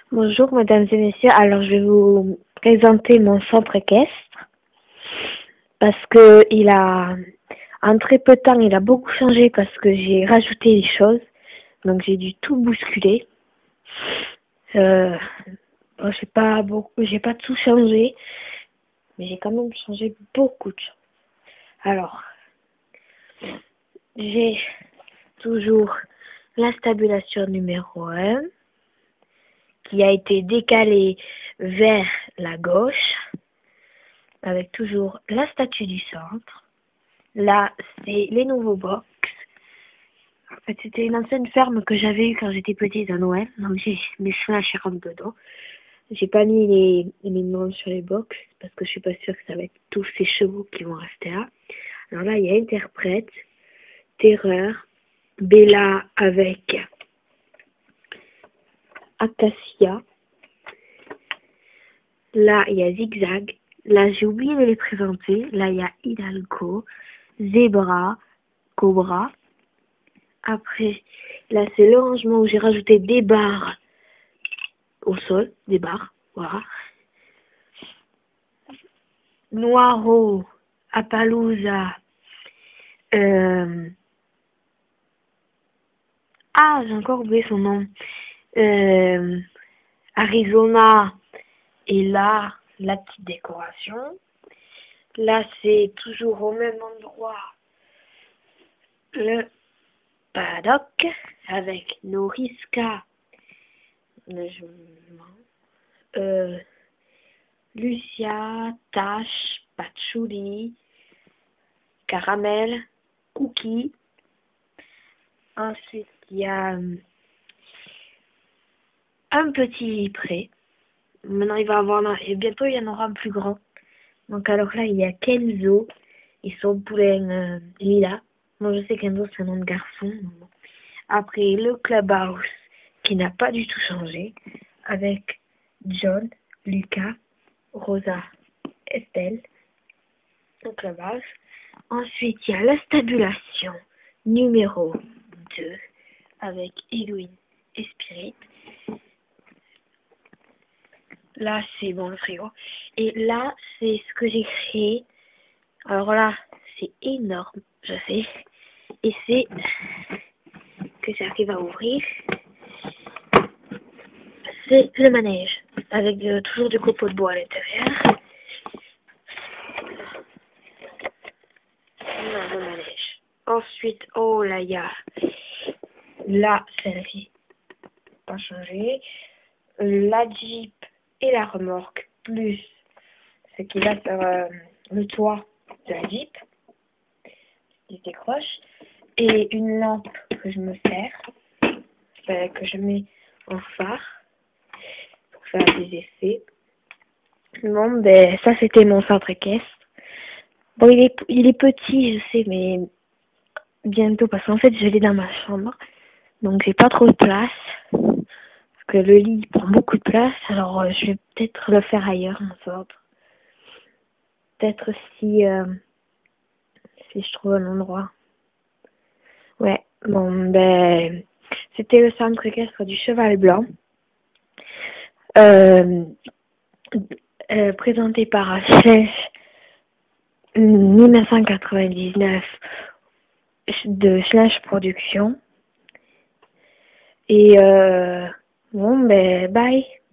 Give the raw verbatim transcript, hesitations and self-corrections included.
Bonjour mesdames et messieurs, alors je vais vous présenter mon centre équestre parce que il a, en très peu de temps, il a beaucoup changé parce que j'ai rajouté des choses, donc j'ai dû tout bousculer. Euh, bon, j'ai pas beaucoup, j'ai pas tout changé, mais j'ai quand même changé beaucoup de choses. Alors, j'ai toujours la stabulation numéro un qui a été décalée vers la gauche, avec toujours la statue du centre. Là, c'est les nouveaux box. En fait, c'était une ancienne ferme que j'avais eue quand j'étais petite à Noël. Donc, j'ai mis slash rentre dedans. J'ai pas mis les, les noms sur les box parce que je suis pas sûre que ça va être tous ces chevaux qui vont rester là. Alors là, il y a Interprète, Terreur, Bella avec Acacia. Là, il y a Zigzag. Là, j'ai oublié de les présenter. Là, il y a Hidalgo, Zebra, Cobra. Après, là, c'est le rangement où j'ai rajouté des barres au sol, des barres, voilà. Noiro, Appaloosa, euh... ah, j'ai encore oublié son nom, euh... Arizona, et là, la petite décoration. Là, c'est toujours au même endroit, le paddock, avec Noriska, euh, Lucia, Tash, Patchouli, Caramel, Cookie. Ensuite, il y a un petit prêt. Maintenant, il va avoir, et bientôt, il y en aura un plus grand. Donc, alors là, il y a Kenzo et son poulain euh, Lila. Moi, je sais Kenzo, c'est un nom de garçon. Après, le Clubhouse, qui n'a pas du tout changé, avec John, Lucas, Rosa, Estelle, le Clubhouse. Ensuite, il y a la stabulation numéro deux, avec Edwin et Spirit. Là, c'est bon, le frigo. Et là, c'est ce que j'ai créé. Alors là, c'est énorme, je sais. Et c'est que j'arrive à ouvrir. C'est le manège, avec euh, toujours du copeau de bois à l'intérieur. Là, le manège. Ensuite, oh là, il y a là, celle-ci, pas changé. La Jeep et la remorque, plus ce qui va sur euh, le toit de la Jeep, qui décroche, et une lampe que je me sers, euh, que je mets en phare pour faire des effets. Bon, ben ça c'était mon centre équestre. Bon, il est, il est petit, je sais, mais bientôt, parce qu'en fait je l'ai dans ma chambre, donc j'ai pas trop de place. Que le lit prend beaucoup de place, alors euh, je vais peut-être le faire ailleurs, mon centre. Peut-être si, euh, si je trouve un endroit. Ouais, bon, ben, c'était le centre équestre du Cheval Blanc, euh, euh, présenté par Slash mille neuf cent quatre-vingt-dix-neuf de Slash Production. Et, euh, bon, ben, bye.